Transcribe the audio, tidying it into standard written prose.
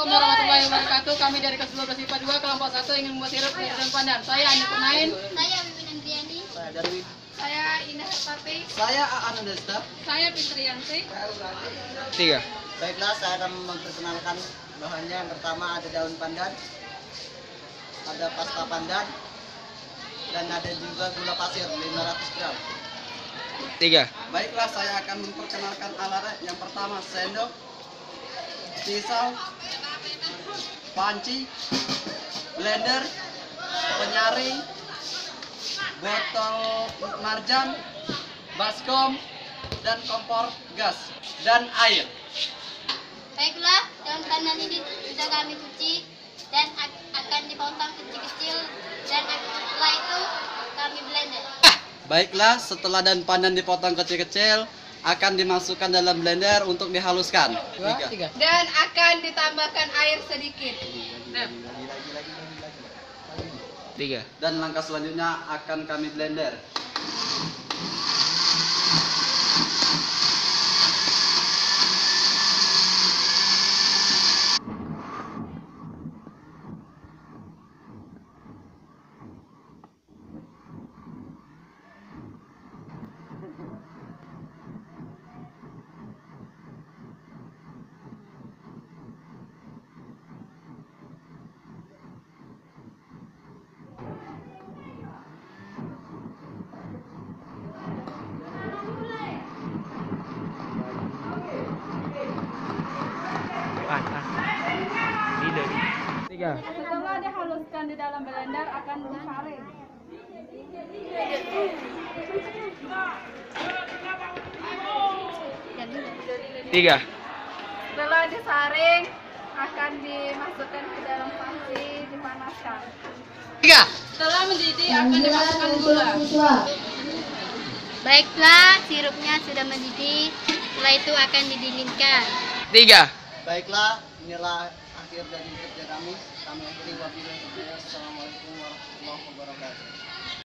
Assalamualaikum warahmatullahi wabarakatuh. Kami dari kelas 12 IPA 2 kelompok 1 ingin membuat sirup dari daun pandan. Saya Andi Pemain. Saya Mimin Andriani. Saya Darwin. Saya Indah Hartati. Saya Aan Andesta. Saya Fitriyanti. 3. Baiklah, saya akan memperkenalkan bahannya. Yang pertama ada daun pandan, ada pasta pandan, dan ada juga gula pasir 500 gram. 3. Baiklah, saya akan memperkenalkan alatnya. Yang pertama sendok, pisau, panci, blender, penyaring, botol marjan, baskom, dan kompor gas, dan air. Baiklah, daun pandan ini sudah kami cuci dan akan dipotong kecil-kecil dan setelah itu kami blender. Baiklah, setelah daun pandan dipotong kecil-kecil, akan dimasukkan dalam blender untuk dihaluskan. 3. Dan akan ditambahkan air sedikit. 3. Dan langkah selanjutnya akan kami blender. Leader. 3. Setelah dihaluskan di dalam blender akan disaring. 3. Setelah disaring akan dimasukkan ke dalam panci, dipanaskan. 3. Setelah mendidih akan dimasukkan gula. Baiklah, sirupnya sudah mendidih. Setelah itu akan didinginkan. 3. Baiklah, inilah akhir dari kerja kami. Kami akhiri wabillahi taufiq. Assalamualaikum warahmatullahi wabarakatuh.